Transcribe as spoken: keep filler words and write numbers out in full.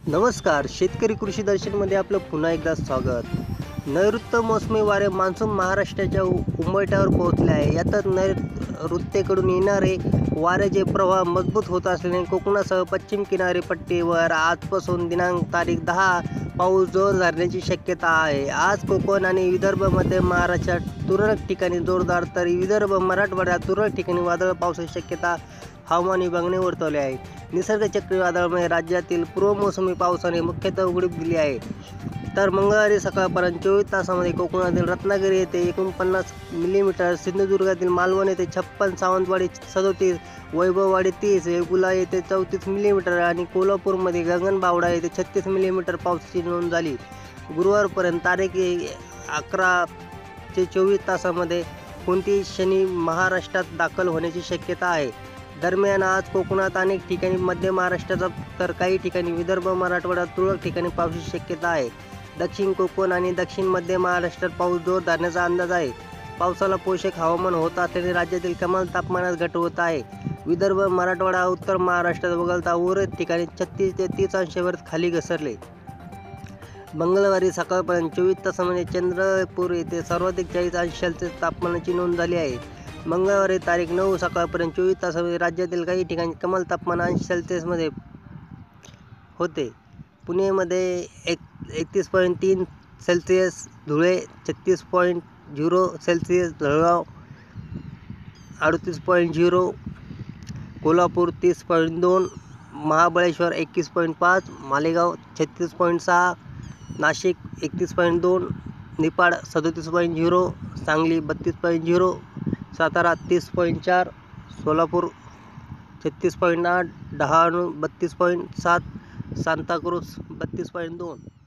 नमस्कार, शेतकरी कृषी दर्शनमध्ये आपलं पुन्हा एकदा स्वागत. नैऋत्य मोसमी वारे मान्सून महाराष्ट्राच्या उ उंबरठ्यावर पोहोचले आहे. यातच नैऋत्येकडून येणारे वाऱ्याचे प्रवाह मजबूत होत असल्याने कोकणासह पश्चिम किनारी पट्टीवर आजपासून दिनांक तारीख दहा पाऊस जोर धरण्याची शक्यता आहे. आज कोकण आणि विदर्भ, मध्य महाराष्ट्रात तुरळक ठिकाणी जोरदार तर विदर्भ, मराठवाड्यात तुरळक ठिकाणी वादळ पावसाची शक्यता हवामान विभागाने वर्तवली आहे. निसर्ग चक्रीवादळामुळे राज्यातील पूर्वमोसमी पावसाने मुख्यतः उघडीप दिली आहे. तर मंगळवारी सकाळपर्यंत चोवीस तासांमध्ये कोकणातील रत्नागिरी येथे एकोणपन्नास मिलीमीटर, सिंधुदुर्गातील मालवण येथे छप्पन, सावंतवाडी सदोतीस, वैभववाडी तीस, वेंगुर्ला येथे चौतीस मिलीमीटर आणि कोल्हापूरमध्ये गगनबावडा येथे छत्तीस मिलीमीटर पावसाची नोंद झाली. गुरुवारपर्यंत तारीख अकरा ते चोवीस तासांमध्ये कोणतीही शनी महाराष्ट्रात दाखल होण्याची शक्यता आहे. दरम्यान आज कोकणात अनेक ठिकाणी, मध्य महाराष्ट्राचा तर काही ठिकाणी विदर्भ, मराठवाड्यात तुरळक ठिकाणी पावसाची शक्यता आहे. दक्षिण कोकण आणि दक्षिण मध्य महाराष्ट्रात पाऊस जोर धरण्याचा अंदाज आहे. पावसाला पोषक हवामान होत असल्याने राज्यातील कमाल तापमानात घट होत आहे. विदर्भ, मराठवाडा, उत्तर महाराष्ट्रात वगळता उर्वरित ठिकाणी छत्तीस ते तीस अंशांवर खाली घसरले. मंगळवारी सकाळपर्यंत चोवीस तासांमध्ये चंद्रपूर येथे सर्वाधिक चाळीस अंश सेल्सिअस तापमानाची नोंद झाली आहे. मंगळवारी तारीख नऊ सकाळपर्यंत चोवीस तासांमध्ये राज्यातील काही ठिकाणी कमाल तापमान अंश सेल्सिअसमध्ये होते. पुणेमध्ये एक एकतीस पॉईंट तीन सेल्सिअस, धुळे छत्तीस पॉईंट झिरो सेल्सिअस, जळगाव अडतीस पॉईंट झिरो, कोल्हापूर तीस पॉईंट दोन, महाबळेश्वर एकवीस पॉईंट पाच, मालेगाव छत्तीस पॉईंट सहा, नाशिक एकतीस पॉईंट दोन, निफाड सदोतीस पॉईंट झिरो, सांगली बत्तीस पॉईंट झिरो, सातारा तीस पॉईंट चार, सोलापूर छत्तीस पॉईंट आठ, डहाणू बत्तीस पॉईंट सात, सांताक्रूज बत्तीस पॉईंट दोन.